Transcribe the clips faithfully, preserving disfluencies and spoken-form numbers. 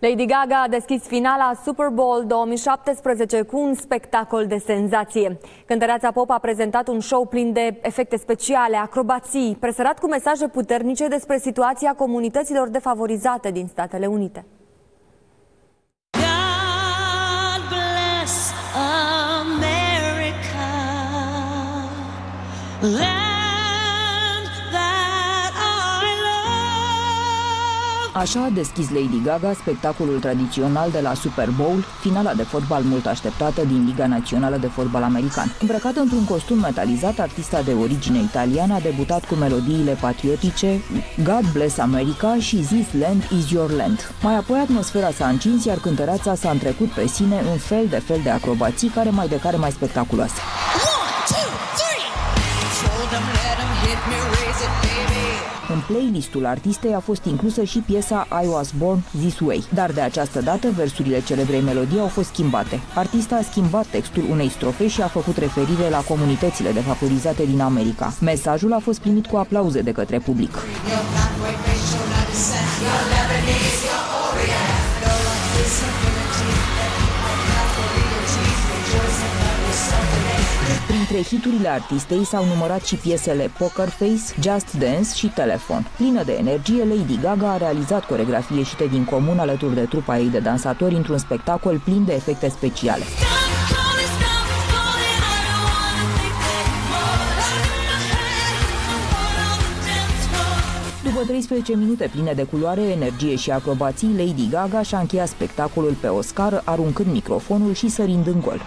Lady Gaga a deschis finala Super Bowl două mii șaptesprezece cu un spectacol de senzație. Cântăreața pop a prezentat un show plin de efecte speciale, acrobații, presărat cu mesaje puternice despre situația comunităților defavorizate din Statele Unite. God bless America. Așa a deschis Lady Gaga spectacolul tradițional de la Super Bowl, finala de fotbal mult așteptată din Liga Națională de Fotbal American. Îmbrăcată într-un costum metalizat, artista de origine italiană a debutat cu melodiile patriotice God Bless America și This Land Is Your Land. Mai apoi atmosfera s-a încins, iar cântăreața s-a întrecut pe sine în fel de fel de acrobații, care mai de care mai spectaculoase. În playlistul artistei a fost inclusă și piesa I Was Born This Way, dar de această dată versurile celebrei melodii au fost schimbate. Artista a schimbat textul unei strofe și a făcut referire la comunitățile defavorizate din America. Mesajul a fost primit cu aplauze de către public. Printre hiturile artistei s-au numărat și piesele Poker Face, Just Dance și Telefon. Plină de energie, Lady Gaga a realizat coregrafii ieșite din comun alături de trupa ei de dansatori într-un spectacol plin de efecte speciale. După treisprezece minute pline de culoare, energie și acrobații, Lady Gaga și-a încheiat spectacolul pe o scară, aruncând microfonul și sărind în gol.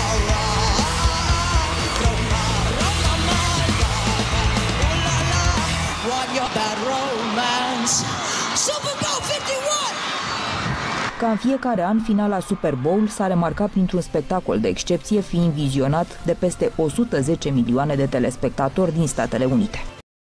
Ca în fiecare an, finala Super Bowl s-a remarcat printr-un spectacol de excepție, fiind vizionat de peste o sută zece milioane de telespectatori din Statele Unite.